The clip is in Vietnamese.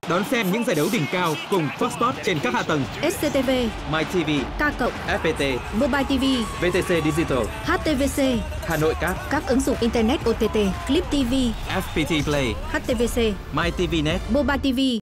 Đón xem những giải đấu đỉnh cao cùng Fox Sports trên các hạ tầng SCTV, MyTV, K+, FPT, Mobile TV, VTC Digital, HTVC, Hà Nội Cáp, các ứng dụng Internet OTT, Clip TV, FPT Play, HTVC, MyTV Net, Mobile TV.